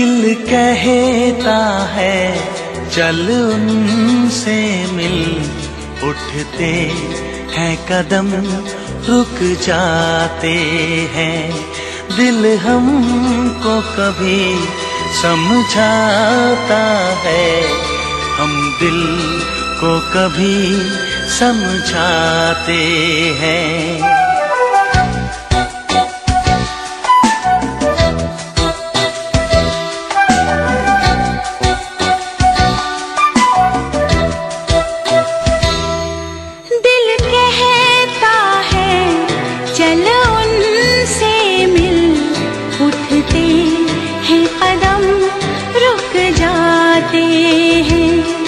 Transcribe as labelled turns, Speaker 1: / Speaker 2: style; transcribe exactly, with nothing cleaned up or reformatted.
Speaker 1: दिल कहता है चल उनसे मिल, उठते हैं कदम रुक जाते हैं। दिल हमको कभी समझाता है, हम दिल को कभी समझाते हैं।
Speaker 2: हैं कदम रुक जाते हैं।